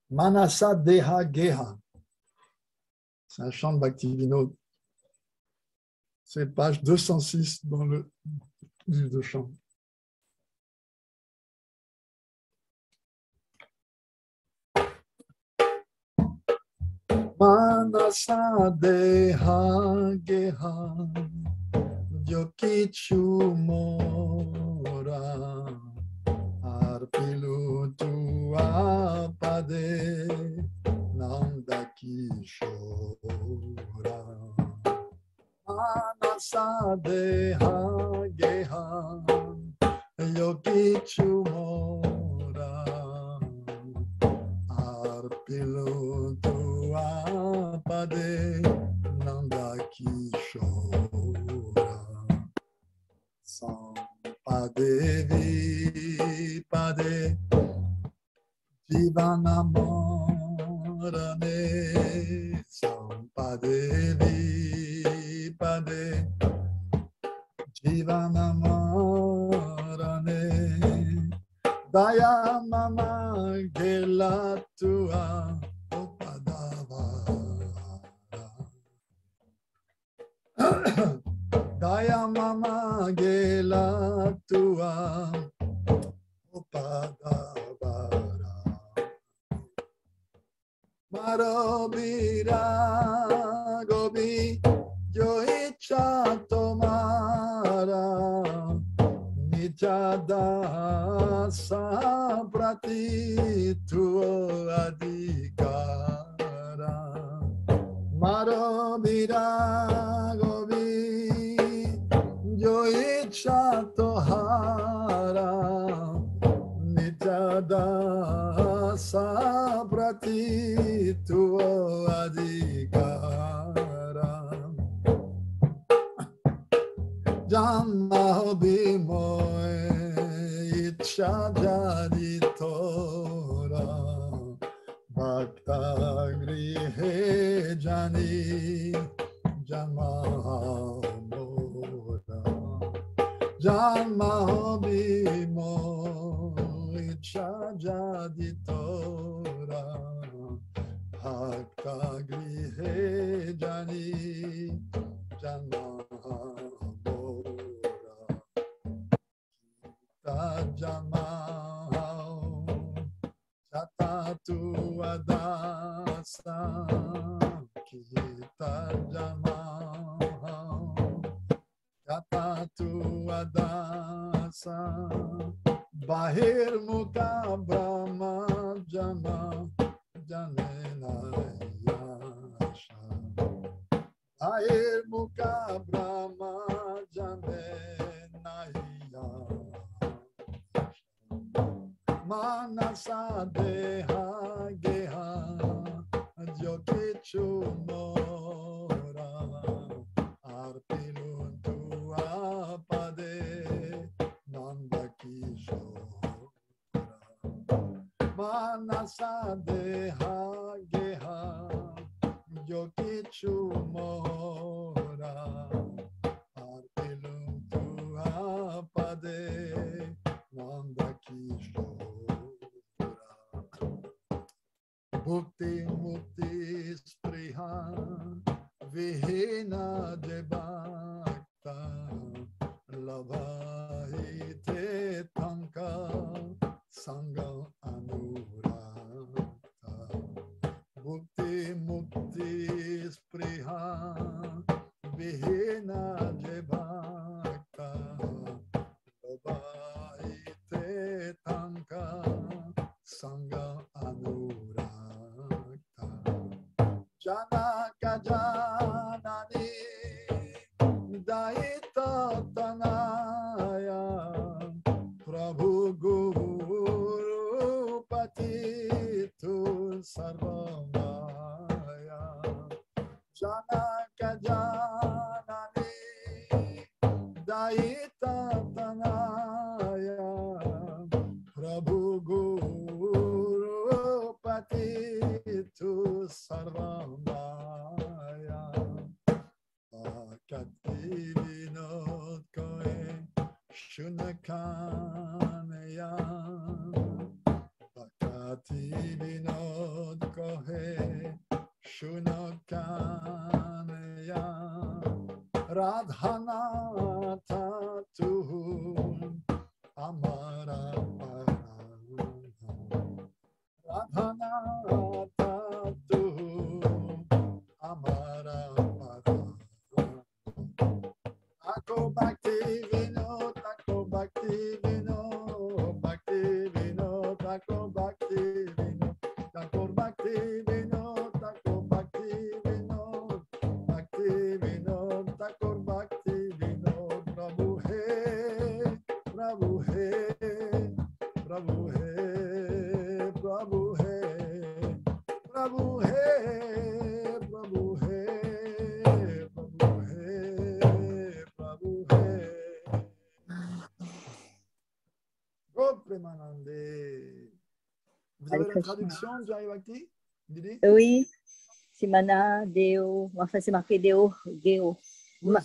Manasa Deha Geha. C'est un chant de Bhaktivinoda. C'est page 206 dans le livre de chant. Manasa Deha Geha Yokichu Mora Arpilu Tua Pade Nanda Kishora Manasa Deha Geha Yokichu Mora Arpilu Tua Pade Nanda Kishora Sampadevi Pade Jivanamorane Sampadevi Pade Jivanamorane Daya Mama Gelatua Upadava Daya Mama Gelatua Upadavara Marobira Gobi Yoicha Tomara Nijada Saprati Tuo Adhikara Marobira Gobi Yoicha Tohara Nijada Saprati Tuo Adhikara Janma Bimoe Icha Jaditora Bhakta Grihe Jani Janma Mora Janma Bimoe Icha Jaditora Bhakta Grihe Jani Janma Tajamao Jatatu Adasa Kitajamao Jatatu Adasa Bahir Mukha Brahma Jama Janena Yasha Bahir Mukha Brahma Janena Manasa Deha Geha Yokichu Mora Arpilun Tua Pade Nanda Kishora Manasa Deha Geha Yokichu Mora Arpilun Tua Pade Nanda Kishora Bhukti Mukti Spriha Vihina Debhakta Labhahite Tanka Sangha Anurakta Bhukti Mukti Spriha Vihina Debhakta Labhahite Tanka Sangha Anurakta Janaka Janani Daita Tanaya Prabhu Guru Patitu Sarvamaya Janaka Janani Daita Tanaya Prabhu Guru Patitu Sarvamaya Bhakti Vinod Koe Shunakaneya Bhakti Vinod Radhanatha tu amara Radhanatha tu amara Tako bhakti vinod, tako bhakti vinod, bhakti vinod, tako bhakti vinod, tako bhakti vinod, tako bhakti vinod, bhakti vinod, tako bhakti vinod, Prabhu he, Prabhu he, Prabhu he, Prabhu he, Prabhu he, Prabhu he, Prabhu he. Vous avez la traduction, Jai Bhakti? Oui, Simana, Deo, enfin c'est marqué Deo, Deo. Oui,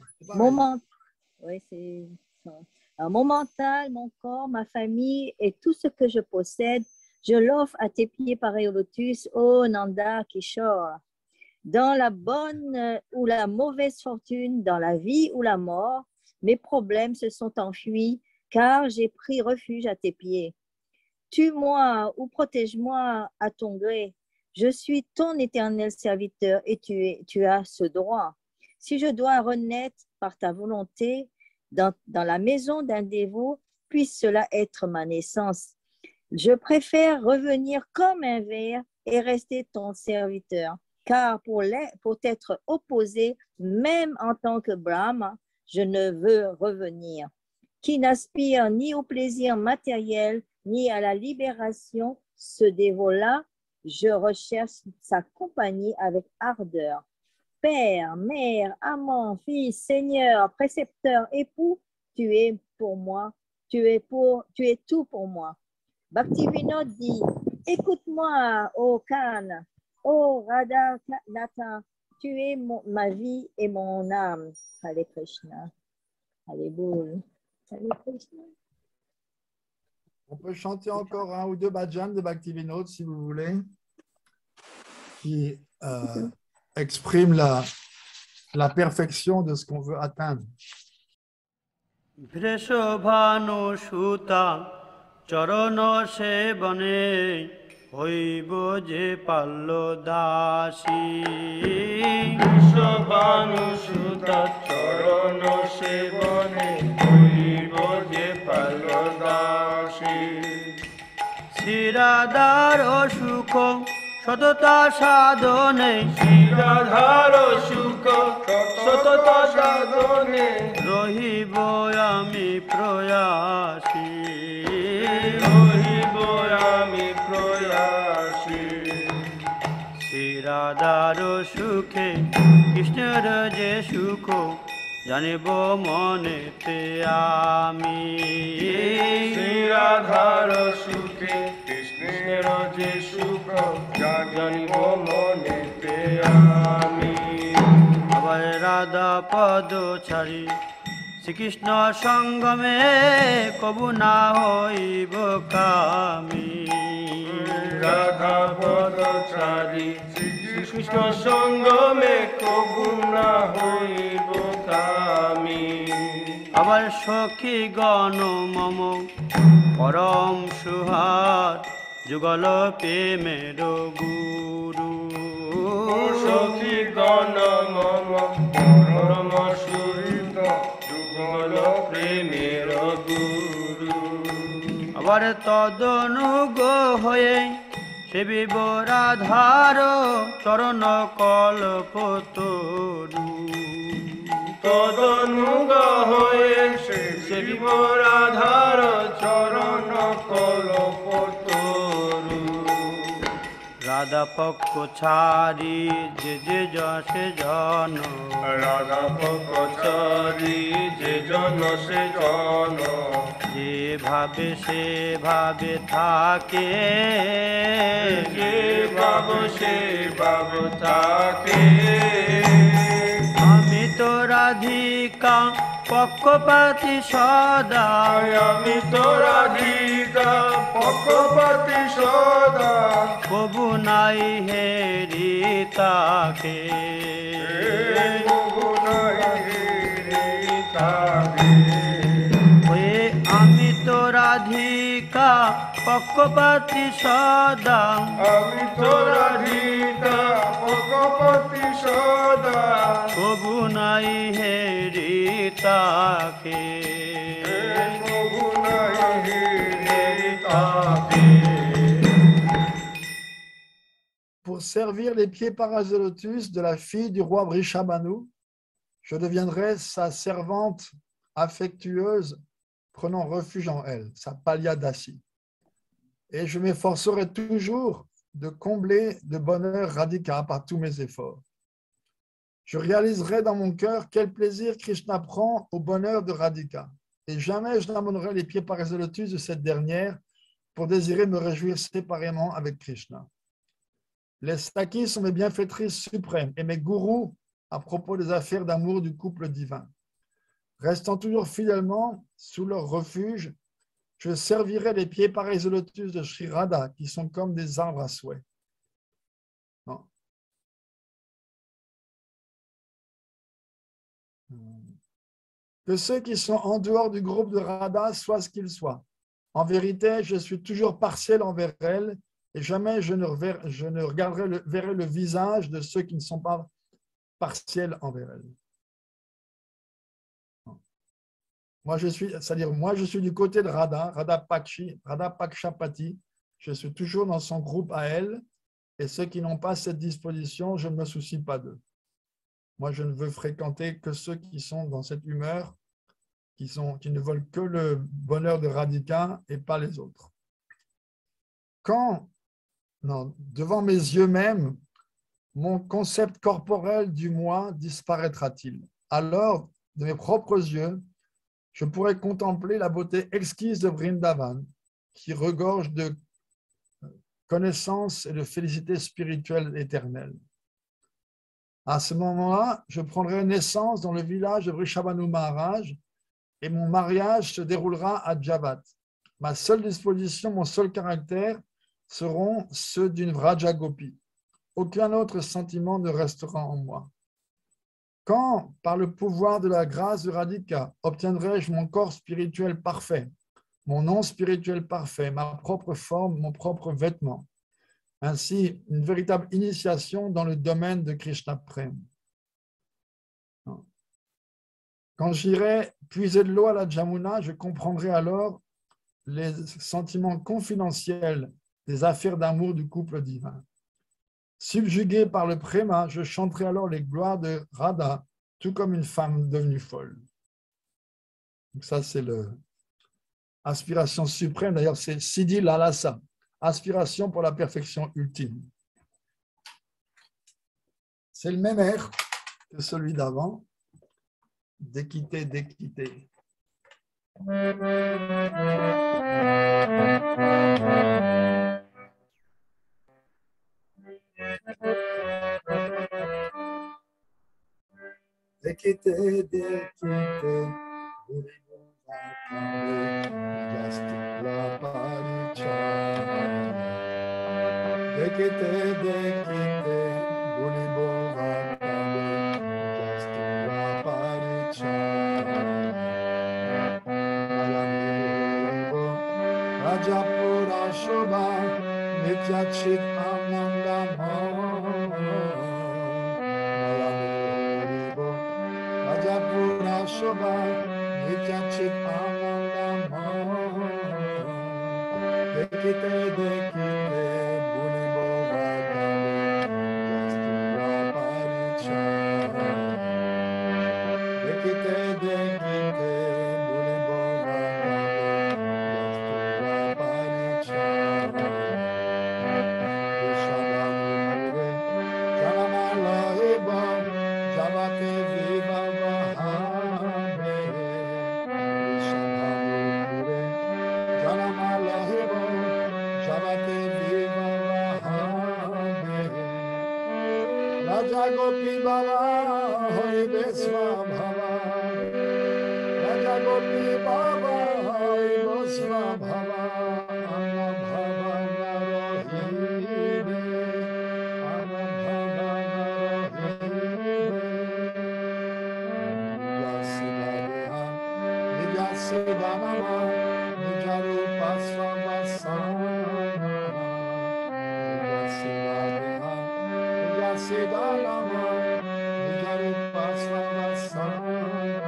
oui, c'est ça. Mon mental, mon corps, ma famille et tout ce que je possède, je l'offre à tes pieds pareil au lotus, ô Nanda Kishore. Dans la bonne ou la mauvaise fortune, dans la vie ou la mort, mes problèmes se sont enfuis car j'ai pris refuge à tes pieds. Tue-moi ou protège-moi à ton gré. Je suis ton éternel serviteur et tu as ce droit. Si je dois renaître par ta volonté dans la maison d'un dévot, puisse cela être ma naissance. Je préfère revenir comme un ver et rester ton serviteur. Car pour être opposé, même en tant que Brahma, je ne veux revenir. Qui n'aspire ni au plaisir matériel, ni à la libération, ce dévot-là, je recherche sa compagnie avec ardeur. Père, mère, amant, fils, seigneur, précepteur, époux, tu es pour moi, tu es tout pour moi. Bhaktivinoda dit, écoute-moi, ô Khan, ô Radhanatha, tu es ma vie et mon âme. Hare Krishna. Hare Bol. Hare Krishna. On peut chanter encore un ou deux bhajans de Bhaktivinoda si vous voulez, qui expriment la perfection de ce qu'on veut atteindre. Vreshabhanu Shuta Charana Sevane Hoibo Je Pallo Dasi Vreshabhanu Shuta Charana Sevane Hoibo Je Pallo Dasi Siradhar Sukho Shatata Sadhane Siradhar Sukho Shatata Sadhane রহিব আমি প্রয়াসী রহিব আমি প্রয়াসী শ্রীরাধার সুখে কৃষ্ণের যে সুখ জানিব মনেতে আমি শ্রীরাধার সুখে কৃষ্ণের যে সুখ জানিব মনেতে আমি আবার রাধা পদ ছাড়ি শ্রীকৃষ্ণ সঙ্গমে কবু না হইব কামি রাধা পদ ছাড়ি শ্রীকৃষ্ণ সঙ্গমে কবু না হইব কামি আবার সখী গণ মম পরম সুহার যুগল প্রেমের গুরু সখী গণ মম পরম সুহৃদ যুগল প্রেমের গুরু আবার তদনুগ হয়ে সেবিব রাধার চরণ কল্প তরু তদনুগ হয়ে সেবিব রাধার চরণ কল্প তরু রাধা পক্ষ ছাড়ি যে সে জন রাধা পক্ষ ছাড়ি যে জন সে জন যে ভাবে থাকে যে ভাব সে ভাব থাকে আমি তো রাধিকা পক্ষপাতি সদা আমি তো রাধিকা পক্ষপাতি সদা কবু নাই হেরি তাকে কবু নাই ওয়ে আমি তো রাধিকা পক্ষপাতি সদা, আমি তো রাধিকা পক্ষপাতি সদা, প্রভু নাই হেরি তাকে, প্রভু নাই হেরি তাকে। Pour servir les pieds parasolotus de la fille du roi Vrishabhanu, je deviendrai sa servante affectueuse, prenant refuge en elle, sa palyadasi. Et je m'efforcerai toujours de combler de bonheur Radhika par tous mes efforts. Je réaliserai dans mon cœur quel plaisir Krishna prend au bonheur de Radhika. Et jamais je n'amènerai les pieds parasolotus de cette dernière pour désirer me réjouir séparément avec Krishna. Les Sakis sont mes bienfaitrices suprêmes et mes gourous à propos des affaires d'amour du couple divin. Restant toujours fidèlement sous leur refuge, je servirai les pieds parasolotus de Sri Radha qui sont comme des arbres à souhait. Non. Que ceux qui sont en dehors du groupe de Radha soient ce qu'ils soient. En vérité, je suis toujours partiel envers elle et jamais je ne verrai le visage de ceux qui ne sont pas partiels envers elle. Moi, je suis du côté de Radha, Radha Pakshapati. Je suis toujours dans son groupe à elle et ceux qui n'ont pas cette disposition, je ne me soucie pas d'eux. Moi, je ne veux fréquenter que ceux qui sont dans cette humeur, qui ne veulent que le bonheur de Radhika et pas les autres. Devant mes yeux même, mon concept corporel du moi disparaîtra-t-il? Alors, de mes propres yeux, je pourrais contempler la beauté exquise de Vrindavan, qui regorge de connaissances et de félicité spirituelle éternelle. À ce moment-là, je prendrai naissance dans le village de Vrishabhanu Maharaj et mon mariage se déroulera à Javat. Ma seule disposition, mon seul caractère seront ceux d'une Vraja Gopi. Aucun autre sentiment ne restera en moi. Quand, par le pouvoir de la grâce de Radhika, obtiendrai-je mon corps spirituel parfait, mon nom spirituel parfait, ma propre forme, mon propre vêtement, ainsi une véritable initiation dans le domaine de Krishna Prem. Quand j'irai puiser de l'eau à la Jamuna, je comprendrai alors les sentiments confidentiels des affaires d'amour du couple divin. Subjugué par le préma, je chanterai alors les gloires de Radha, tout comme une femme devenue folle. Donc ça, c'est l'aspiration suprême. D'ailleurs, c'est Siddhi Lalasa, aspiration pour la perfection ultime. C'est le même air que celui d'avant, d'équité, d'équité. D'équité, d'équité, d'équité, d'équité, Rajapura Shobha, Nityachit Anandama. Rajapura Shobha, Nityachit Anandama. Dekite, dekite, Bulibo Vagale, Jastura Paricha. Dekite, dekite, Bulibo Vagale, Jastura Paricha. Vishalamure, Jalamalaiba, Javate Viva Vahame. Vishalamure, Jalamalaiba, Javate Viva Vahame. Raja Gopi Baba, Hoibe Swabhava. Raja Gopi Baba, Hoibe Swabhava. Anna Bhava Narohine, Anna Bhava Narohine. Lasila Siddhanama, Vijari Paslavasana,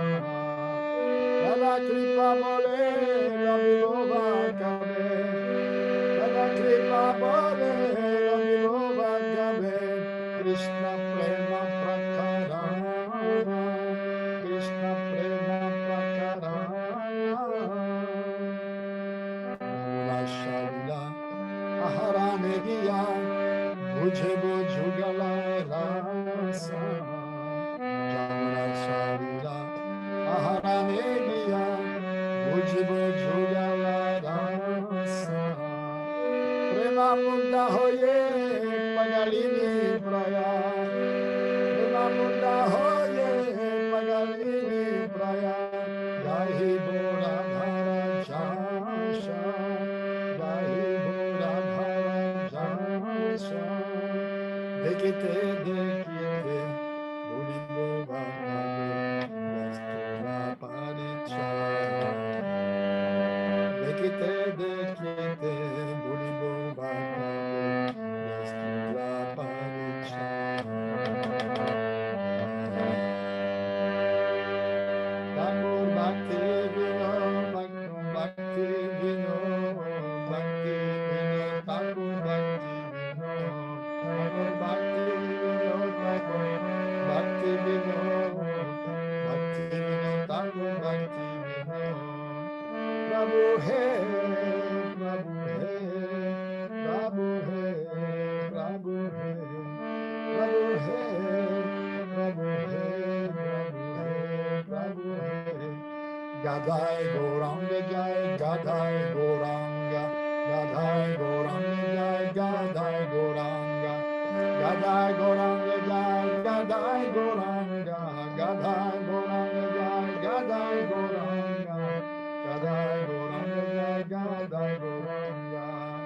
Dada Kripa Bole, Rabhilova Kabe, Dada Kripa Bole, Rabhilova Kabe, Krishna Prema Prakarana, Krishna Prema Prakarana, Namula Sharila, Aharame Giya, Bujhe Bujugala Rasa, Jamuna Sharila, Aharame Giya, Bujhe Bujugala Rasa, Prema Munda Hoye, Pagalini Praya, Prema Munda Hoye, Pagalini Praya, Gahi Bora Dhara Jasha, Gahi Bora Dhara Jasha, Dekite, Dekite, Boli Boba Kage, Vestura Paricha, Dekite, Dekite, Boli Boba Kage, Vestura Paricha. Thakur Bhakti Vino, Bhakti Vino, Bhakti Vino, Thakur Bhakti Vino, Thakur Bhakti Vino, Thakur Bhakti Vino, Bhakti Vino, Thakur Bhakti Vino. Prabhu Hai, Prabhu Hai, Prabhu Hai, Prabhu Hai, Prabhu Hai, Prabhu Hai, Prabhu Hai, Prabhu Hai. Gadai Gauranga Jai, Gadai Gauranga, Gadai Gauranga Jai, Gadai Gauranga, Gadai Gauranga Jai, Gadai Gauranga, Gadai Gauranga Jai, Gadai Gauranga, Gadai Gauranga Jai, Gadai Gauranga.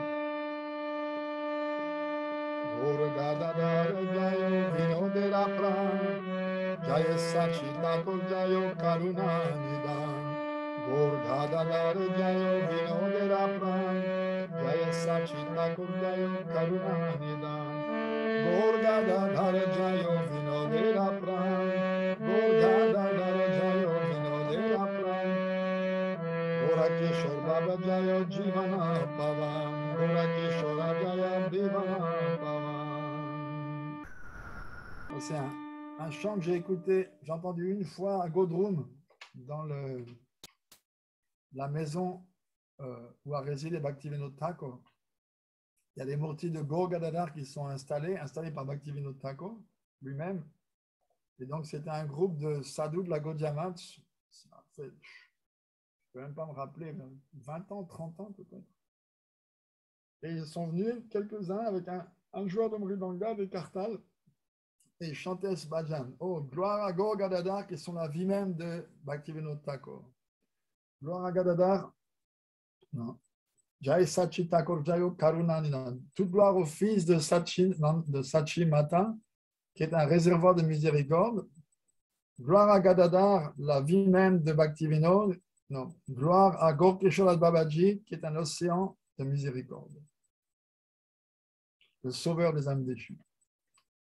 Gaur Gadadhar Jayo Vinodera Pran, Jaya Sachitakur Jayo Karuna Nidan. Gaur Gadadhar Jayo Vinodera Pran, Jaya Sachitakur Jayo Karuna Nidan. Gaur Gadadhar Jayo Vinodera Pran, Gaur Gadadhar Jayo Vinodera Pran. Gaura Kishore Baba Jayo Jivana Pavan, Gaura Kishore Jaya Vivana Pavan. C'est un chant que j'ai écouté, j'ai entendu une fois à Godrum, dans la maison où a résidé Bhaktivinoda Thakur. Il y a des murtis de Gaur Gadadhar qui sont installés par Bhaktivinoda Thakur lui-même. Et donc, c'était un groupe de sadhus de la Gaudiya Math. Je ne peux même pas me rappeler, 20 ans, 30 ans peut-être. Et ils sont venus, quelques-uns, avec un joueur de mridanga, des kartals, et ils chantaient ce bhajan. Oh, gloire à Gaur Gadadhar, qui sont la vie même de Bhaktivinoda Thakur. Gloire à Gadadhar. Non. Jai Sachi Thakur Jayo Karunanina. Toute gloire au fils de Sachi Mata, qui est un réservoir de miséricorde. Gloire à Gadadhar, la vie même de Bhaktivinoda. Non. Gloire à Gaur Kishore Babaji, qui est un océan de miséricorde. Le sauveur des âmes déchues.